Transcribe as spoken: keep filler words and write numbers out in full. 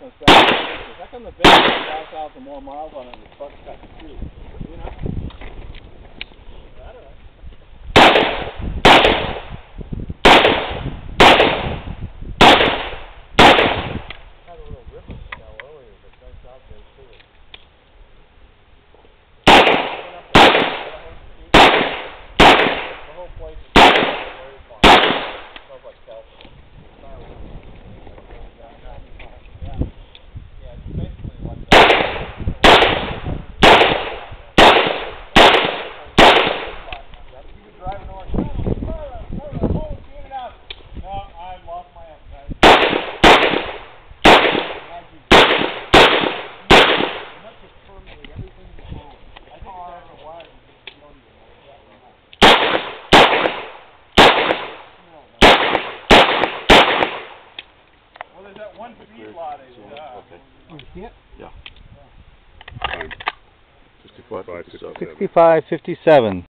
the south. How come the base has five thousand more miles on it and the truck's got two? You know? I don't know. Had a little river smell earlier, but nice out there too. The whole place is very fine. It smells like calcium. Yeah, it's basically like that. You could drive an orange. No, I lost my appetite. Not just permeate everything you own. I think it's after a while you just you don't even know that right now. Well, there's that one feedlot is uh okay. Oh, you see it? Yeah. Sixty-five, fifty-seven. Sixty-five fifty-seven.